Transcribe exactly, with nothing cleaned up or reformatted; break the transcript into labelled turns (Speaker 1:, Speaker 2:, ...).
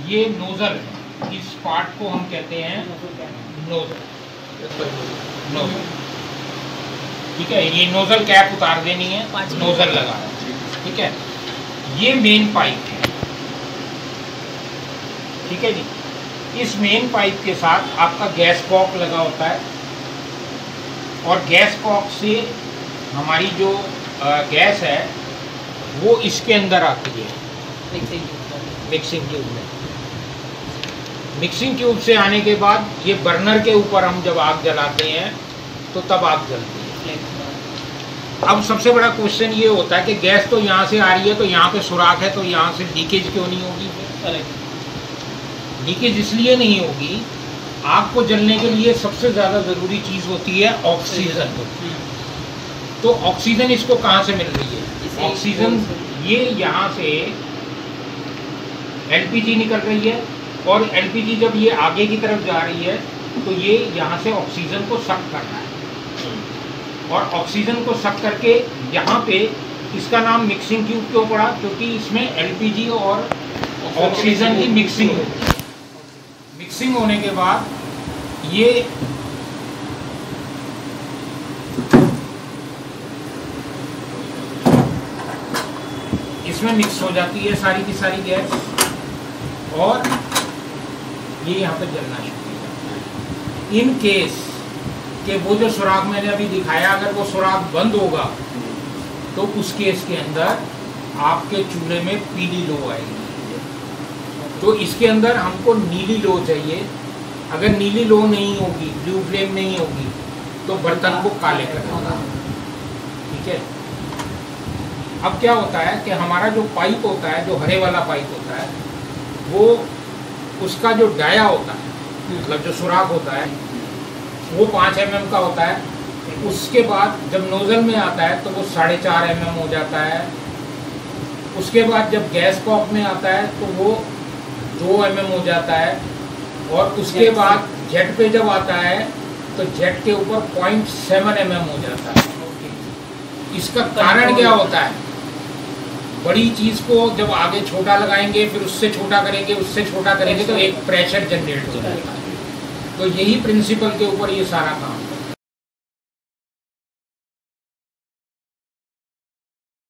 Speaker 1: ये नोजल है, इस पार्ट को हम कहते हैं नोजल। नोजल ठीक है, ये नोजल कैप उतार देनी है, नोजल लगा है, ठीक है। ये मेन पाइप है, ठीक है जी। इस मेन पाइप के साथ आपका गैस कॉक लगा होता है और गैस कॉक से हमारी जो गैस है वो इसके अंदर आती है मिक्सिंग ट्यूब में। मिक्सिंग ट्यूब से आने के बाद ये बर्नर के ऊपर हम जब आग जलाते हैं तो तब आग जलती है। अब सबसे बड़ा क्वेश्चन ये होता है कि गैस तो यहाँ से आ रही है, तो यहाँ पे सुराख है, तो यहाँ से लीकेज क्यों नहीं होगी? लीकेज इसलिए नहीं होगी, आग को जलने के लिए सबसे ज़्यादा ज़रूरी चीज़ होती है ऑक्सीजन। तो ऑक्सीजन इसको कहाँ से मिल रही है? ऑक्सीजन ये यहाँ से एलपीजी निकल रही है और एलपीजी जब ये आगे की तरफ जा रही है तो ये यहाँ से ऑक्सीजन को सक कर रहा है और ऑक्सीजन को सक करके यहाँ पे इसका नाम मिक्सिंग ट्यूब क्यों पड़ा? क्योंकि इसमें एलपीजी और ऑक्सीजन की मिक्सिंग होती है। मिक्सिंग होने के बाद ये इसमें मिक्स हो जाती है सारी की सारी गैस और ये यहाँ पे जलना शुरू हो जाता है। इन केस कि वो जो सुराख मैंने अभी दिखाया, अगर वो सुराख बंद होगा तो उस केस के अंदर आपके चूल्हे में पीली लो आएगी। तो इसके अंदर हमको नीली लो चाहिए। अगर नीली लो नहीं होगी, ब्लू फ्लेम नहीं होगी, तो बर्तन को काले कर देगा, ठीक है। अब क्या होता है कि हमारा जो पाइप होता है, जो हरे वाला पाइप होता है, वो उसका जो डाया होता है, मतलब जो सुराख होता है, वो पाँच एम एम का होता है। उसके बाद जब नोजल में आता है तो वो साढ़े चार एम एम हो जाता है। उसके बाद जब गैस कॉक में आता है तो वो दो एम एम हो जाता है और उसके बाद जेट पे जब आता है तो जेट के ऊपर पॉइंट सेवन एम एम हो जाता है। इसका कारण क्या होता है? बड़ी चीज़ को जब आगे छोटा लगाएंगे, फिर उससे छोटा करेंगे, उससे छोटा करेंगे, तो एक प्रेशर जनरेट हो जाएगा। तो यही प्रिंसिपल के ऊपर ये सारा काम